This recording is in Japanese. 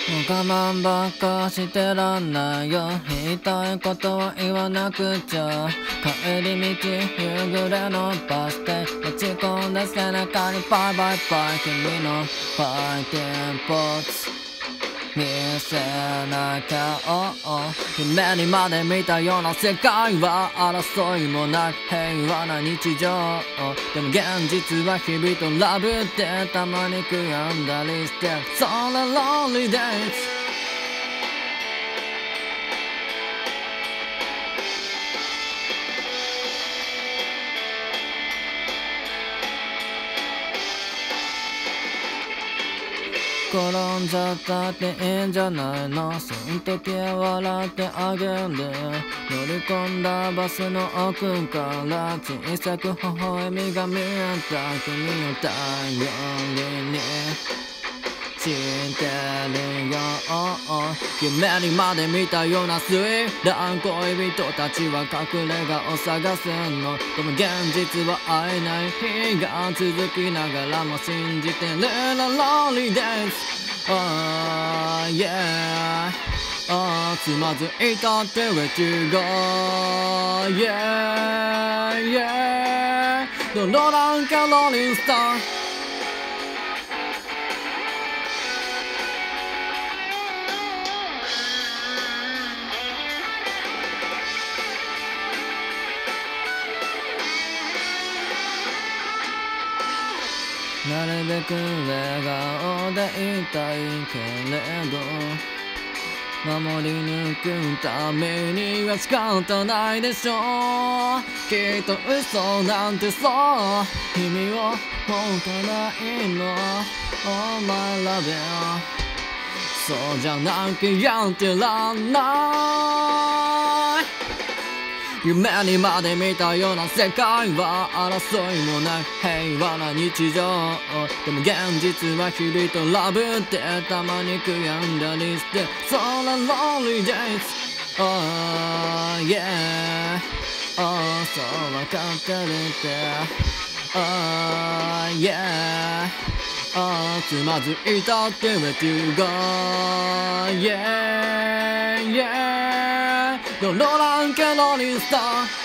我慢ばっかしてらんないよ。言いたいことは言わなくちゃ。帰り道夕暮れのバス停落ち込んだ背中にバイバイバイ君のファイティンポーツ見せなきゃ夢にまで見たような世界は争いもなく平和な日常でも現実は日々とラブってたまに悔やんだりしてそんな lonely days転んじゃったっていいんじゃないのそん時は笑ってあげる乗り込んだバスの奥から小さく微笑みが見えた君を頼りにしてるよ夢にまで見たような水乱恋人たちは隠れ家を探すのでも現実は会えない日が続きながらも信じてるの lonely days oh yeah oh つまずいたって let you go yeah yeah どのなんかローリンスターなるべく笑顔でいたいけれど守り抜くためには仕方ないでしょうきっと嘘なんてそう意味を持たないの Oh my love you そうじゃなきゃやってらんない夢にまで見たような世界は争いもなく平和な日常でも現実は日々とラブってたまに悔やんだりしてそんな lonely days oh yeah oh そうわかってるってoh yeah oh つまずいたって let you go yeah yeah どのなんかローリンスター